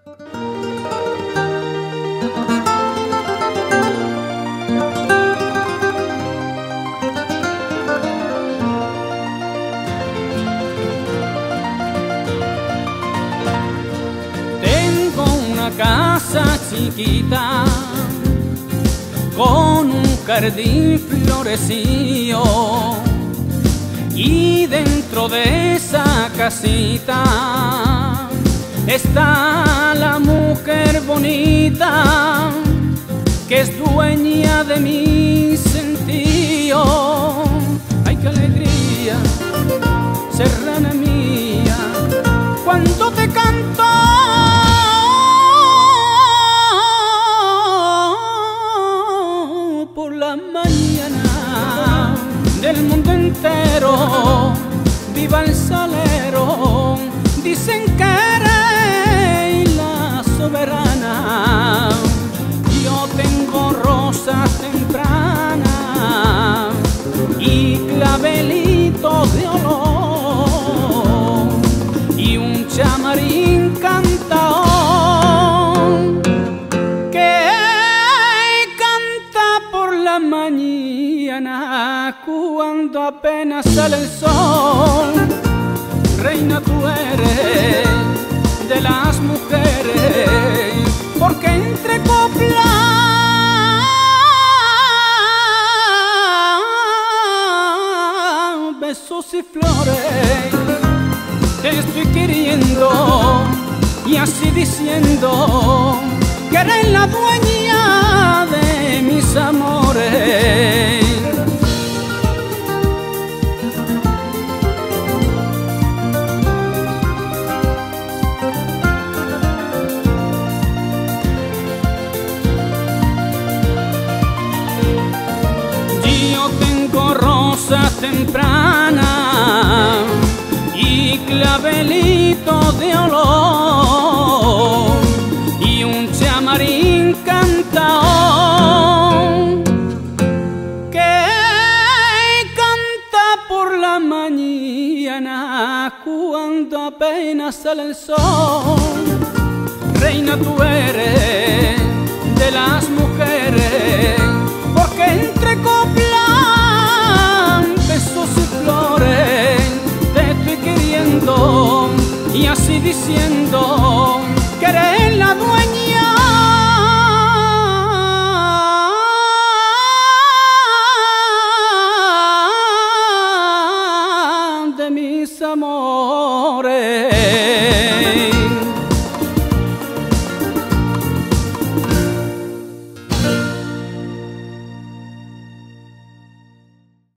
Casa chiquita con un jardín florecido, y dentro de esa casita está la mujer bonita que es dueña de mi sentido. ¡Ay, qué alegría, serrana mía, cuando te canto! Mañana del mundo entero, viva el salero, dicen que eres la soberana. Yo tengo rosas tempranas y clavelitos de olor y un chamarín cantador mañana cuando apenas sale el sol. Reina tú eres de las mujeres, porque entre coplas, besos y flores te estoy queriendo, y así diciendo que eres la dueña de mis amores. Yo tengo rosas tempranas y clavelitos de olor y un chamarín cantador que canta por la mañana cuando apenas sale el sol. Reina tú eres de las